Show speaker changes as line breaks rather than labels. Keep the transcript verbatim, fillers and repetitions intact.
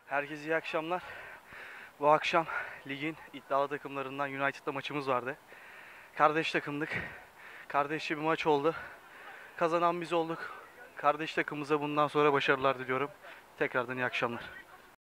Herkese iyi akşamlar. Bu akşam ligin iddialı takımlarından United'la maçımız vardı. Kardeş takımdık. Kardeşçe bir maç oldu. Kazanan biz olduk. Kardeş takımımıza bundan sonra başarılar diliyorum. Tekrardan iyi akşamlar.